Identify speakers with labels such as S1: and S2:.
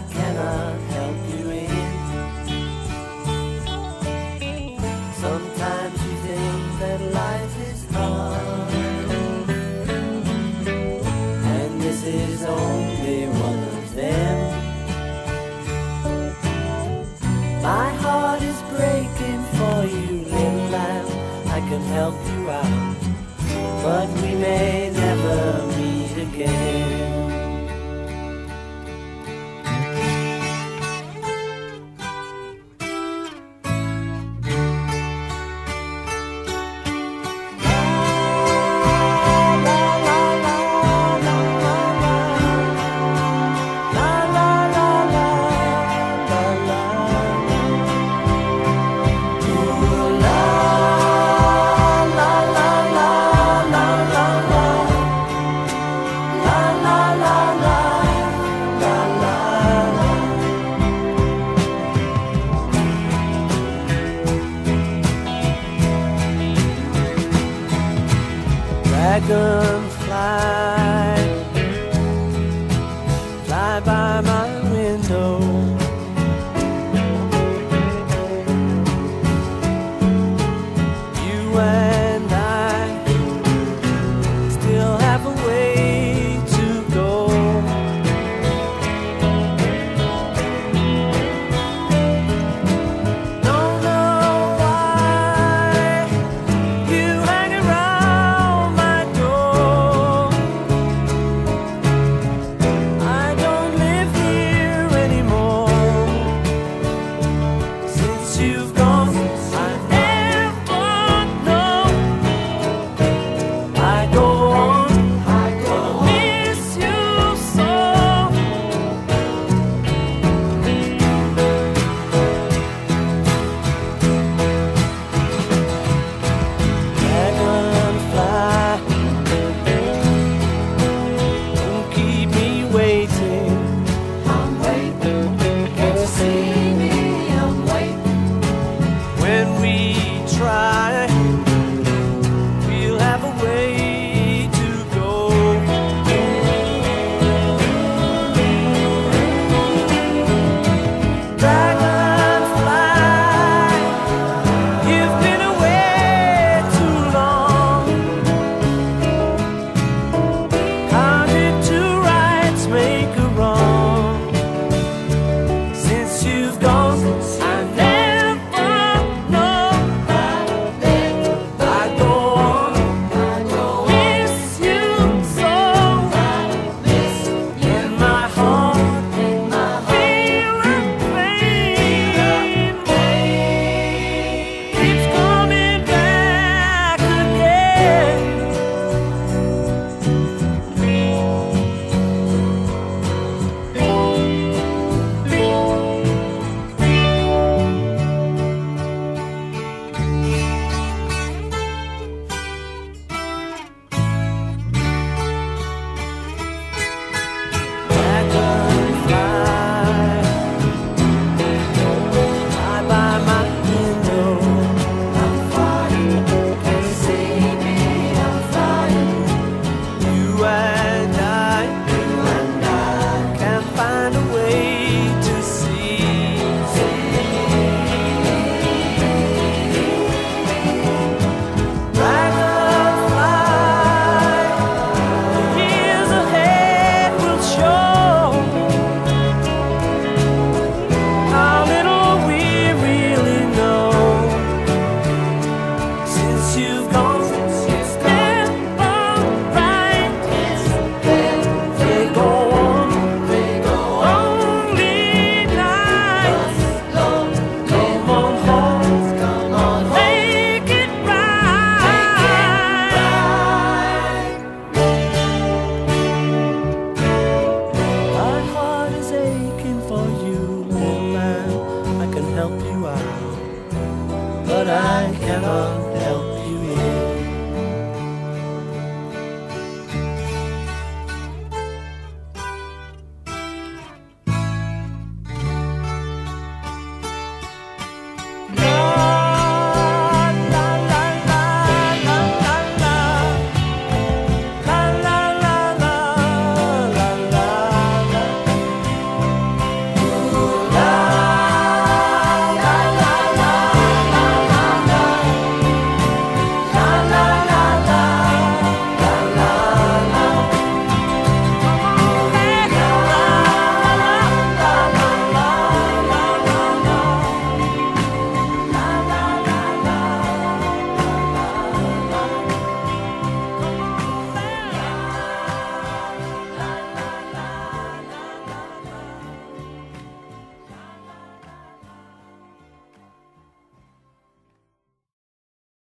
S1: cannot help you in. Sometimes you think that life is hard, and this is only one of them. My heart is breaking for you, little lamb. I can help you out, but we may never meet again. Dragonfly, fly by my window. You and I still have a way to go. Don't know why you hang around my door. I don't live here anymore. Since you've gone, I never know. I go on, I miss you so. Dragonfly, don't keep me waiting. I'm waiting, can't you see me? I'm waiting. When we try, we'll have a way to go. Dragonfly, you've been away too long. How did two rights make a wrong? Since you've gone, I never know. I go on, miss you so. In my heart, feel the pain keeps coming back again. Fly by my window. I'm flying, can you see me? I'm flying. You and I can find a way to see. Dragonfly, the years ahead will show how little we really know. Since you've gone, it's never right. They go on, lonely nights. Come on home, make it right. My heart is aching for you, little lamb. I can help you out, but I cannot